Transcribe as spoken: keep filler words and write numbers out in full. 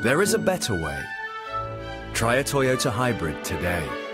There is a better way. Try a Toyota Hybrid today.